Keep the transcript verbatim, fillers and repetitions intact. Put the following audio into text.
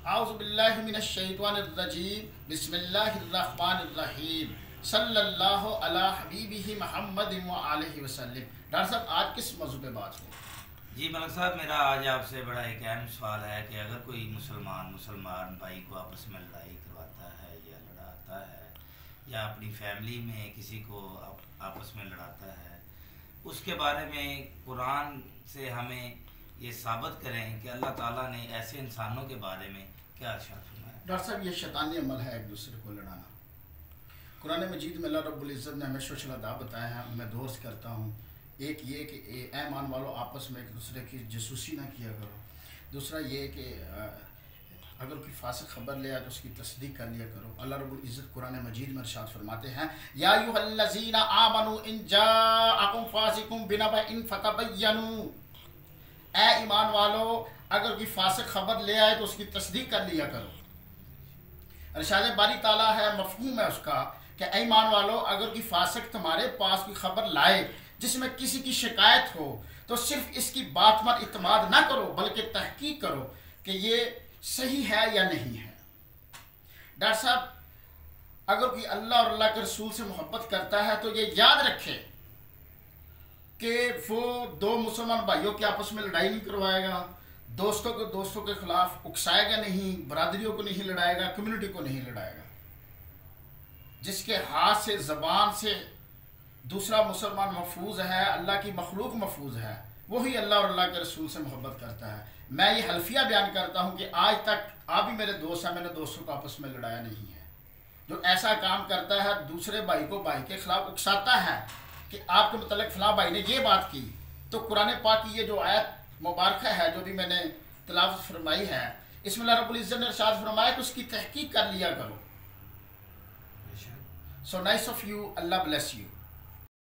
اعوذ باللہ من الشیطان الرجیم بسم اللہ الرحمن الرحیم صلی اللہ علی حبیبہ محمد وآلہ وسلم۔ ڈاکٹر صاحب آج کس موضوع پہ بات ہو؟ جی ملک صاحب، میرا آج آپ سے بڑا ایک اہم سوال ہے کہ اگر کوئی مسلمان مسلمان بھائی کو آپس میں لڑائی کرواتا ہے یا لڑاتا ہے یا اپنی فیملی میں کسی کو آپس میں لڑاتا ہے، اس کے بارے میں قرآن سے ہمیں یہ ثابت کریں کہ اللہ تعالیٰ نے ایسے انسانوں کے بارے میں کیا ارشاد فرمایا؟ ڈاکٹر صاحب یہ شیطانی عمل ہے ایک دوسرے کو لڑانا۔ قرآن مجید میں اللہ رب العزت نے ہمیں شوشل آداب بتایا ہے، میں دوست کرتا ہوں۔ ایک یہ کہ اے ایمان والو آپس میں ایک دوسرے کی جاسوسی نہ کیا کرو۔ دوسرا یہ کہ اگر کوئی فاسق خبر لے آئے تو اس کی تصدیق کر لیا کرو۔ اللہ رب العزت قرآن مجید میں ارشاد فرماتے ہیں یا ایھا الذین آمنوا ان جاءکم فاسق بنبأ فتبینوا، اے ایمان والو اگر کوئی فاسق خبر لے آئے تو اس کی تصدیق کر لیا کرو۔ ارشاد باری تعالیٰ ہے، مفہوم ہے اس کا کہ اے ایمان والو اگر کوئی فاسق تمہارے پاس کوئی خبر لائے جس میں کسی کی شکایت ہو تو صرف اس کی بات پر اعتماد نہ کرو بلکہ تحقیق کرو کہ یہ صحیح ہے یا نہیں ہے۔ ڈاکٹر صاحب اگر کوئی اللہ اور اللہ کے رسول سے محبت کرتا ہے تو یہ یاد رکھے کہ وہ دو مسلمان بھائیوں کے آپس میں لڑائی نہیں کروائے گا، دوستوں کو دوستوں کے خلاف اکسائے گا نہیں، برادریوں کو نہیں لڑائے گا، کمیونٹی کو نہیں لڑائے گا۔ جس کے ہاتھ سے زبان سے دوسرا مسلمان محفوظ ہے، اللہ کی مخلوق محفوظ ہے، وہی اللہ اور اللہ کے رسول سے محبت کرتا ہے۔ میں یہ حلفیہ بیان کرتا ہوں کہ آج تک آپ بھی میرے دوست ہیں، میں نے دوستوں کو آپس میں لڑایا نہیں ہے۔ جو ایسا کام کرتا ہے دوسرے بھائی کو بھائی کے خلاف اکساتا ہے کہ آپ کے متعلق فلاں بھائی نے یہ بات کی، تو قرآن پاک کی یہ جو آیت مبارکہ ہے جو بھی میں نے تلاوت فرمائی ہے، اس میں اللہ رب العزت نے ارشاد فرمایا کہ اس کی تحقیق کر لیا کرو۔ So nice of you, Allah bless you.